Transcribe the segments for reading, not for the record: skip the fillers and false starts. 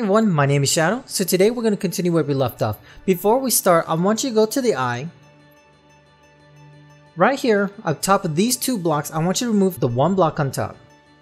everyone, my name is Shadow. So today we're going to continue where we left off. Before we start, I want you to go to the eye. Right here, on top of these two blocks, I want you to remove the one block on top.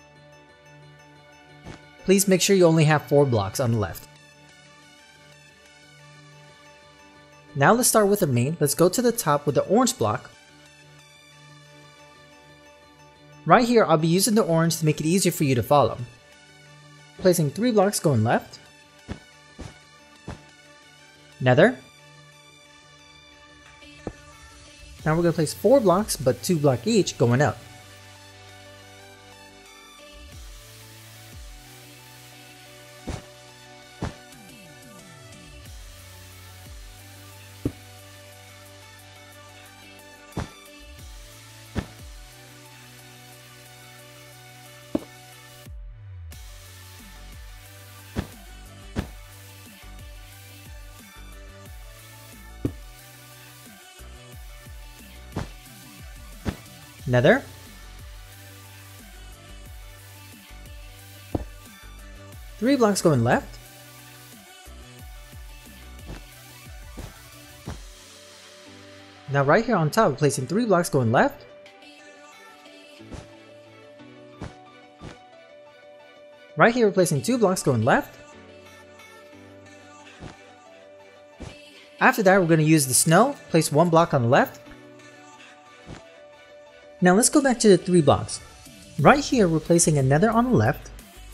Please make sure you only have 4 blocks on the left. Now let's start with the main. Let's go to the top with the orange block. Right here, I'll be using the orange to make it easier for you to follow. Placing 3 blocks going left. Nether. Now we're going to place 4 blocks, but 2 blocks each going up. Nether. Three blocks going left. Now right here on top, we're placing 3 blocks going left. Right here, we're placing 2 blocks going left. After that, we're going to use the snow, place 1 block on the left. Now let's go back to the 3 blocks. Right here, we're placing a nether on the left.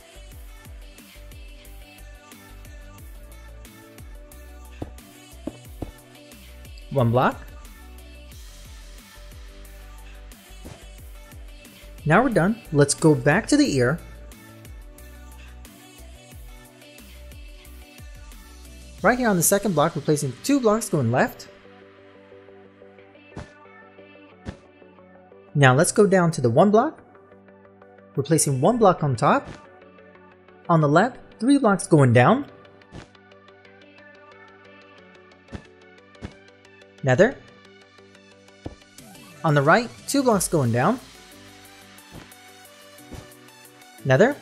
One block. Now we're done. Let's go back to the ear. Right here on the second block, we're placing 2 blocks going left. Now let's go down to the 1 block. We're placing 1 block on top. On the left, 3 blocks going down. Nether. On the right, 2 blocks going down. Nether.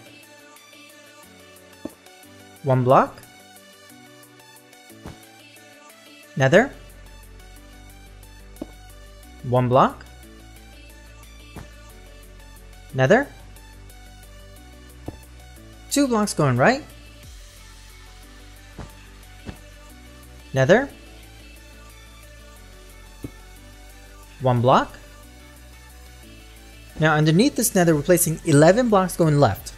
1 block. Nether. 1 block. Nether. 2 blocks going right. Nether. 1 block. Now underneath this nether, we're placing 11 blocks going left.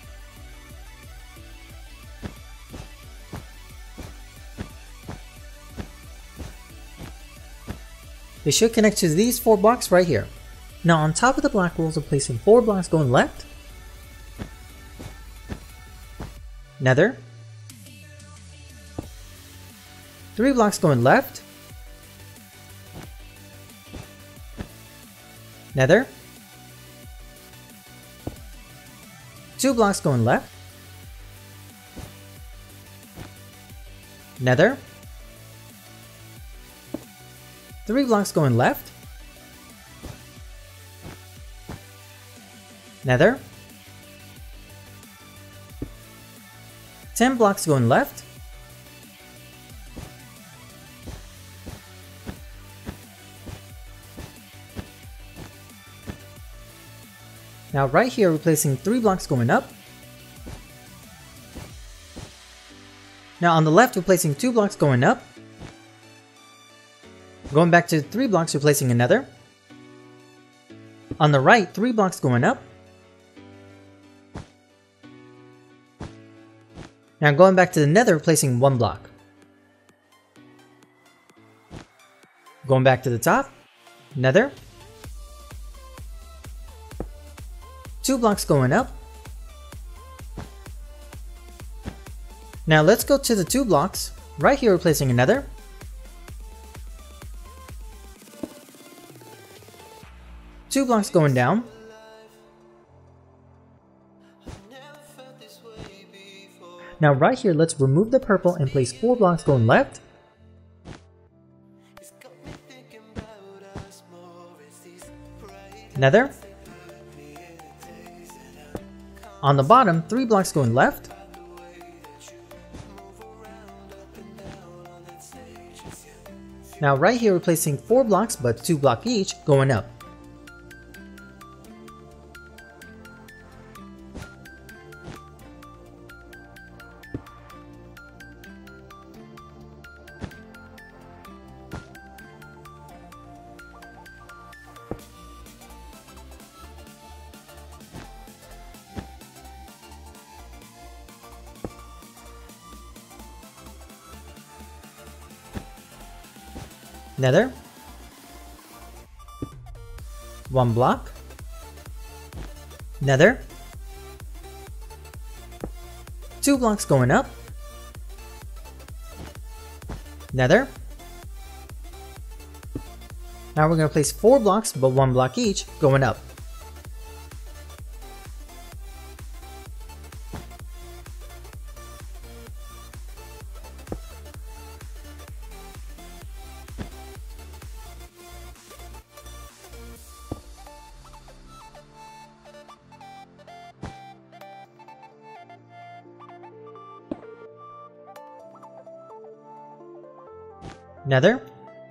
They should connect to these 4 blocks right here. Now on top of the black walls, we're placing 4 blocks going left. Nether. 3 blocks going left. Nether. 2 blocks going left. Nether. 3 blocks going left. Nether. 10 blocks going left. Now right here, we're placing 3 blocks going up. Now on the left, we're placing 2 blocks going up. Going back to 3 blocks, we're placing another. On the right, 3 blocks going up. Now going back to the nether, placing 1 block. Going back to the top, nether. 2 blocks going up. Now let's go to the 2 blocks. Right here, we're placing another. 2 blocks going down. Now right here, let's remove the purple and place 4 blocks going left. Nether. On the bottom, 3 blocks going left. Now right here we're placing 4 blocks but 2 blocks each going up. Nether, 1 block, Nether, 2 blocks going up, Nether. Now we're going to place 4 blocks but 1 block each going up. Nether,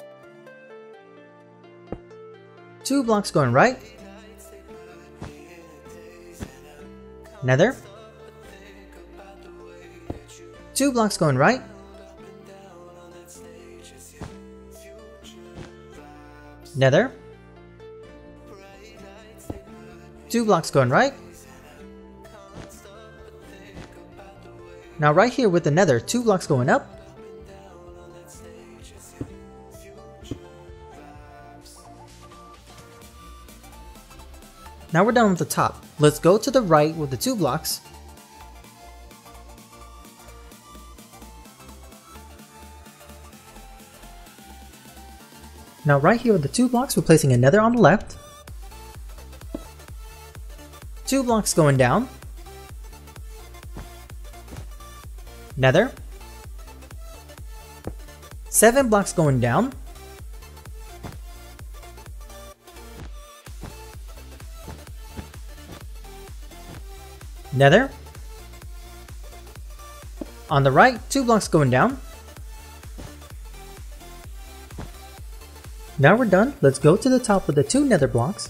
2 blocks going right, Nether, 2 blocks going right, Nether, 2 blocks going right. Now right here with the Nether, 2 blocks going up, now we're done with the top. Let's go to the right with the 2 blocks. Now right here with the 2 blocks, we're placing a Nether on the left. 2 blocks going down. Nether. 7 blocks going down. Nether. On the right, 2 blocks going down. Now we're done. Let's go to the top with the 2 Nether blocks.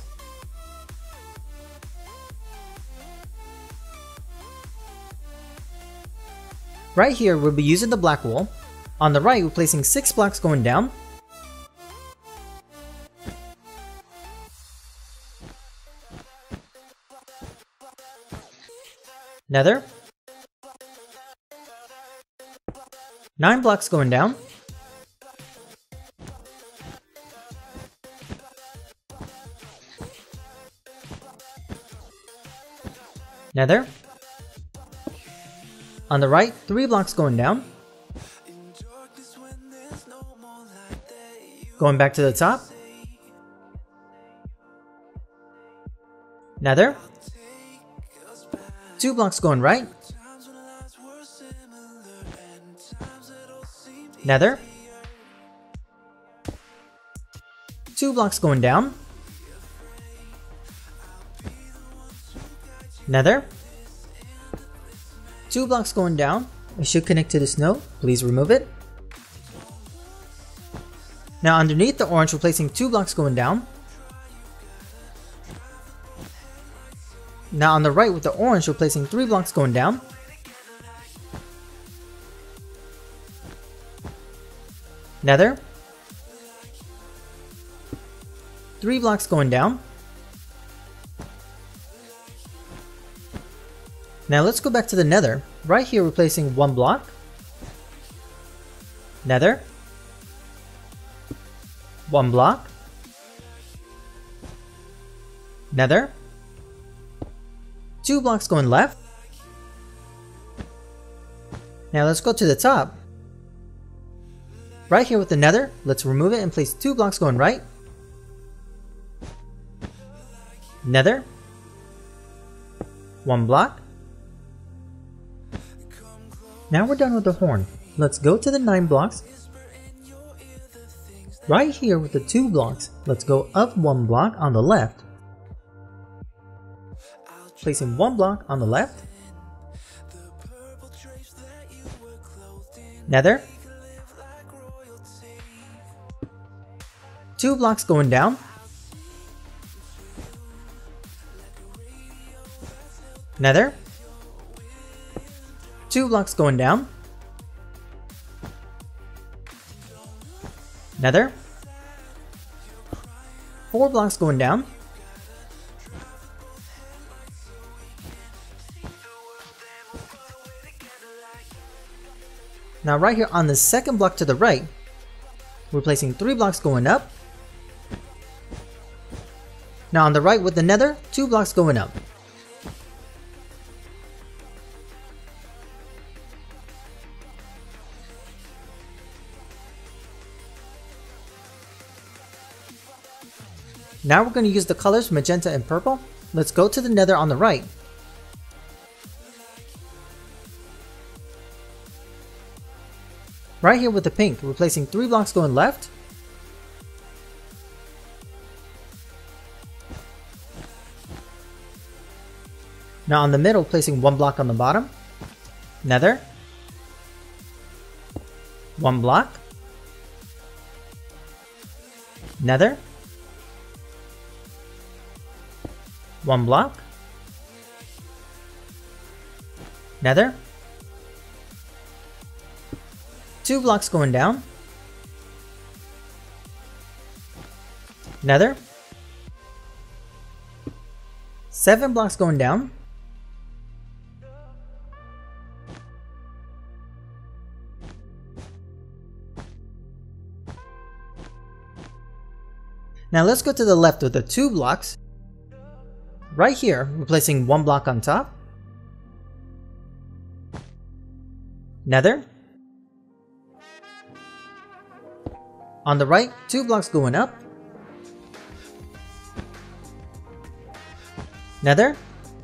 Right here, we'll be using the black wool. On the right, we're placing 6 blocks going down. Nether. 9 blocks going down. Nether. On the right, 3 blocks going down. Going back to the top. Nether. 2 blocks going right. Nether. 2 blocks going down. Nether. 2 blocks going down. It should connect to the snow. Please remove it. Now underneath the orange, we're placing 2 blocks going down. Now on the right with the orange, we're placing 3 blocks going down. Nether. 3 blocks going down. Now let's go back to the Nether. Right here we're placing 1 block. Nether. 1 block. Nether. 2 blocks going left. Now let's go to the top. Right here with the Nether, let's remove it and place 2 blocks going right. Nether. 1 block. Now we're done with the horn. Let's go to the 9 blocks. Right here with the 2 blocks, let's go up 1 block on the left. Placing 1 block on the left. 2 blocks going down. Nether. 2 blocks going down. Nether. 4 blocks going down. Now right here on the second block to the right, we're placing 3 blocks going up. Now on the right with the nether, 2 blocks going up. Now we're going to use the colors magenta and purple. Let's go to the nether on the right. Right here with the pink, we're placing 3 blocks going left. Now on the middle, placing 1 block on the bottom. Nether. 1 block. Nether. 1 block. Nether. 2 blocks going down. Nether. 7 blocks going down. Now let's go to the left with the 2 blocks. Right here, we're placing 1 block on top. Nether. On the right, 2 blocks going up. Nether.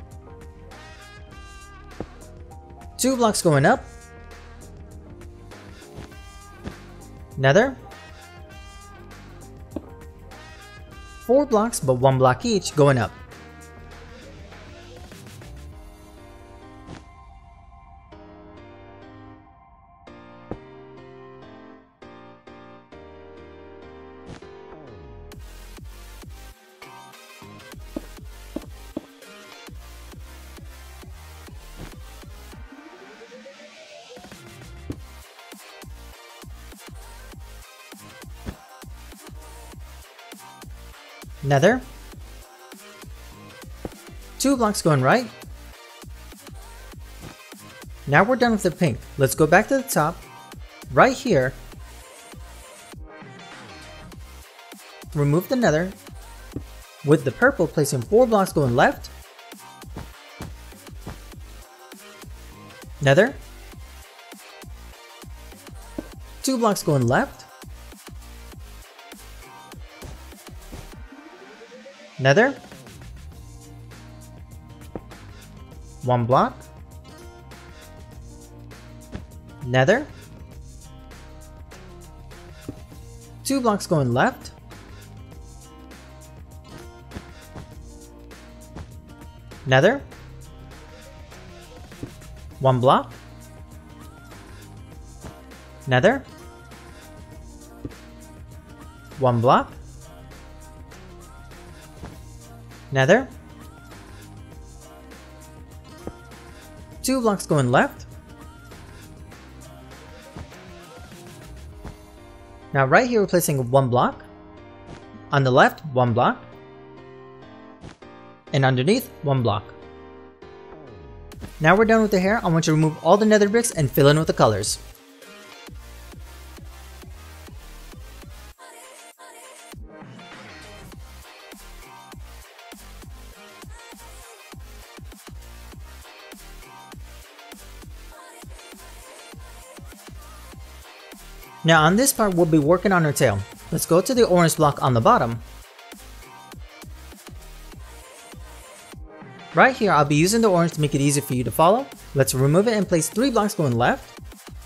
2 blocks going up. Nether. 4 blocks, but 1 block each going up. Nether. 2 blocks going right. Now we're done with the pink. Let's go back to the top. Right here. Remove the nether. With the purple, placing 4 blocks going left. Nether. 2 blocks going left. Nether. 1 block. Nether. 2 blocks going left. Nether. 1 block. Nether. 1 block. Nether. 2 blocks going left. Now right here we're placing 1 block. On the left, 1 block. And underneath, 1 block. Now we're done with the hair. I want you to remove all the nether bricks and fill in with the colors. Now on this part we'll be working on her tail. Let's go to the orange block on the bottom. Right here I'll be using the orange to make it easy for you to follow. Let's remove it and place 3 blocks going left.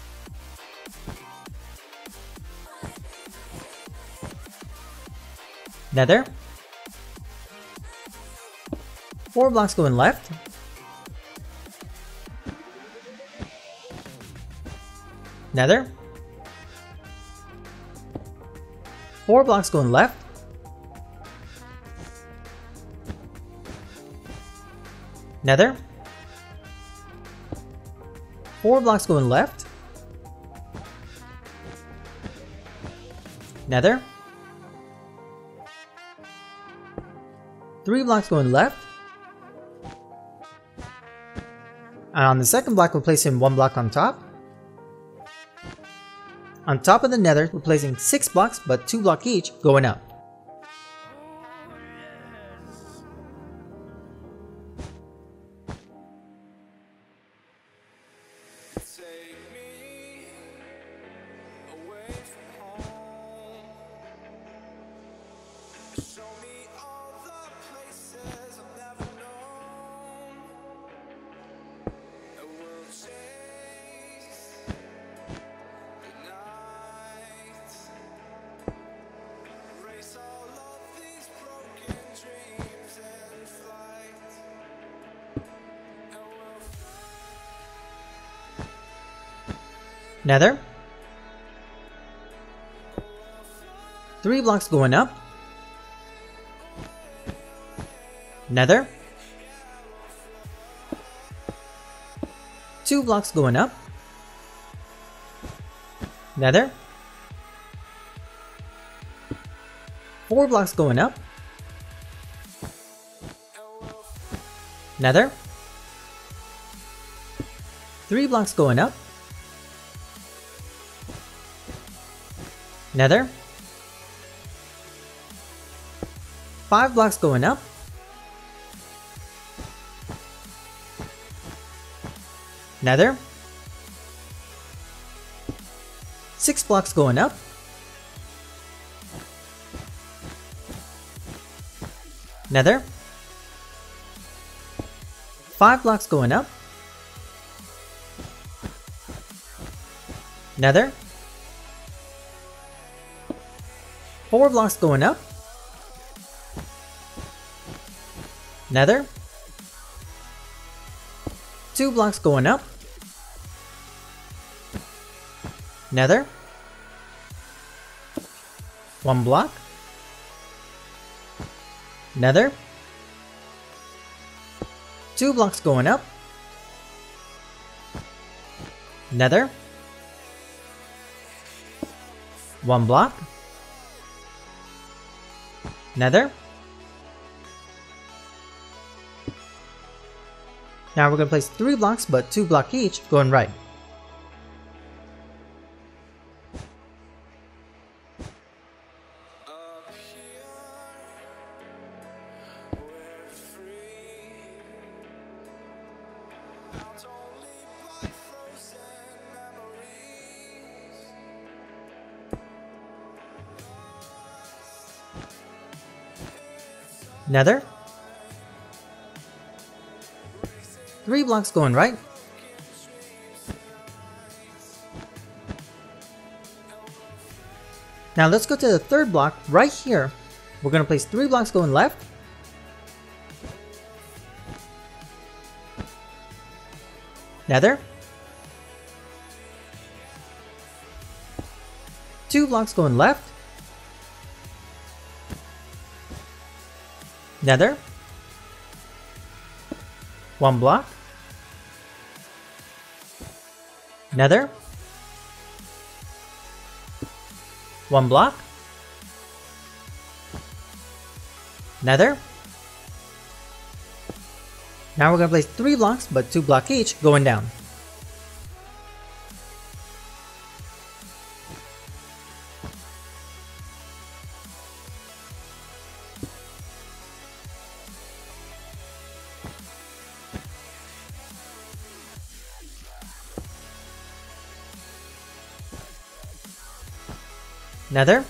Nether. 4 blocks going left. Nether. 4 blocks going left. Nether. 4 blocks going left. Nether. 3 blocks going left. And on the second block, we're placing 1 block on top. On top of the nether, we're placing 6 blocks, but 2 blocks each going up. Nether. 3 blocks going up. Nether. 2 blocks going up. Nether. 4 blocks going up. Nether. 3 blocks going up. Nether. 5 blocks going up. Nether. 6 blocks going up. Nether. 5 blocks going up. Nether. 4 blocks going up. Nether. 2 blocks going up. Nether. 1 block. Nether. 2 blocks going up. Nether. 1 block. Nether. Now we're going to place 3 blocks, but 2 blocks each, going right. Nether. 3 blocks going right. Now let's go to the third block right here. We're going to place 3 blocks going left. Nether. 2 blocks going left. Nether. 1 block. Nether. 1 block. Nether. Now we're going to place 3 blocks, but 2 blocks each, going down. Nether.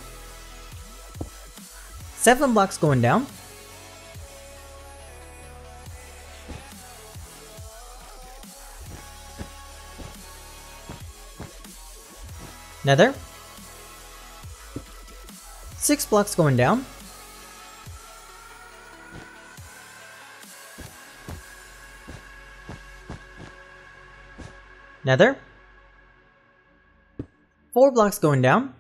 7 blocks going down. Nether. 6 blocks going down. Nether. 4 blocks going down.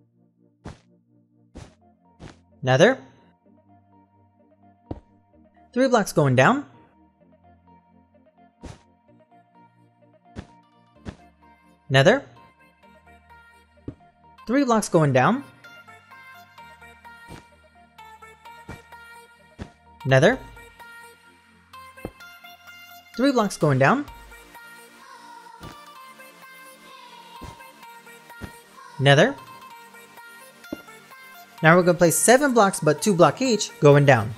Nether. 3 blocks going down. Nether. 3 blocks going down. Nether. 3 blocks going down. Nether. Now we're going to place 7 blocks but 2 blocks each going down.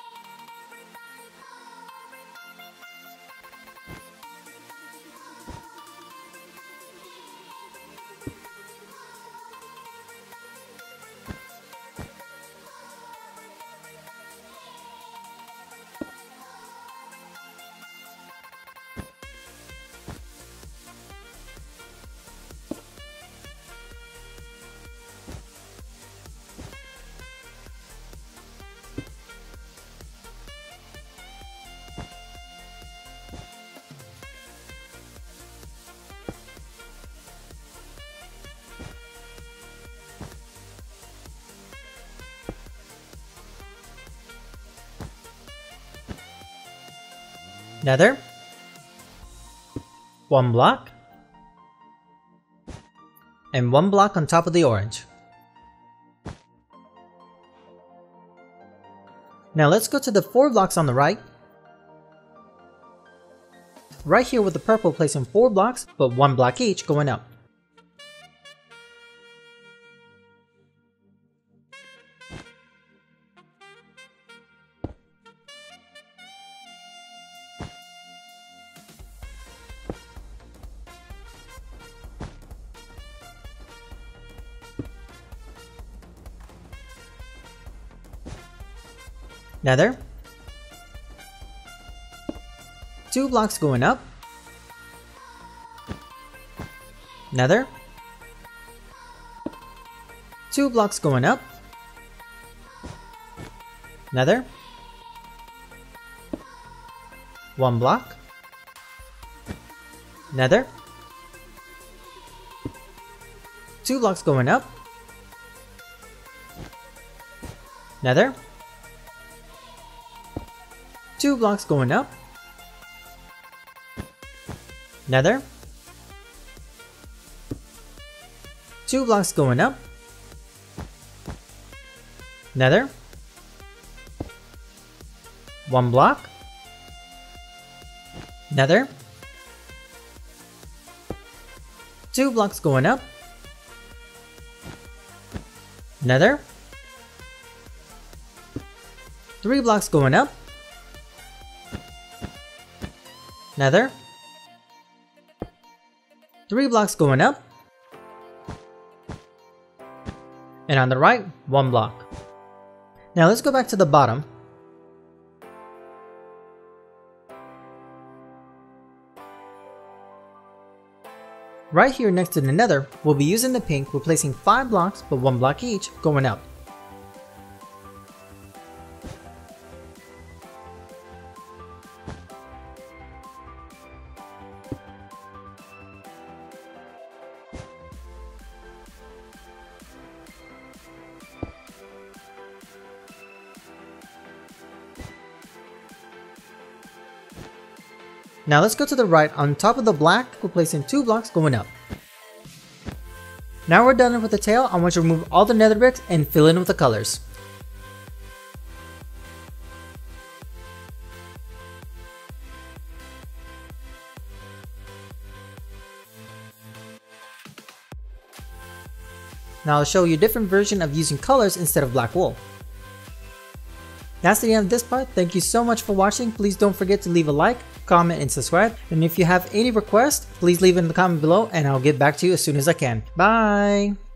Nether. 1 block. And 1 block on top of the orange. Now let's go to the 4 blocks on the right. Right here with the purple, placing 4 blocks, but 1 block each going up. Nether. 2 blocks going up. Nether. 2 blocks going up. Nether. 1 block. Nether. 2 blocks going up. Nether. 2 blocks going up. Nether. 2 blocks going up. Nether. 1 block. Nether. 2 blocks going up. Nether. 3 blocks going up. Nether. 3 blocks going up. And on the right, 1 block. Now let's go back to the bottom. Right here next to the nether, we'll be using the pink, replacing 5 blocks but 1 block each going up. Now let's go to the right. On top of the black, we're placing 2 blocks going up. Now we're done with the tail. I want you to remove all the nether bricks and fill in with the colors. Now I'll show you a different version of using colors instead of black wool. That's the end of this part. Thank you so much for watching. Please don't forget to leave a like, comment, and subscribe. And if you have any requests, please leave it in the comment below and I'll get back to you as soon as I can. Bye!